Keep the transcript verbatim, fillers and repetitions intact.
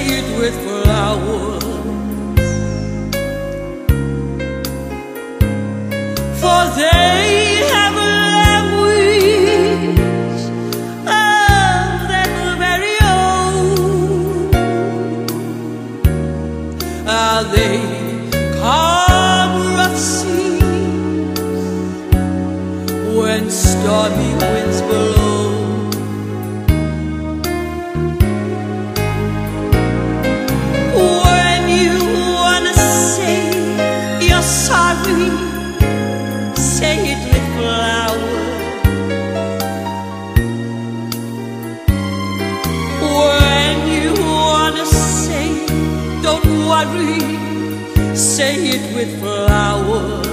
it with flowers. For they have language of their very own. Are they calm rough seas when stormy winds blow? When you wanna say you're sorry, say it with flowers. When you wanna say don't worry, say it with flowers.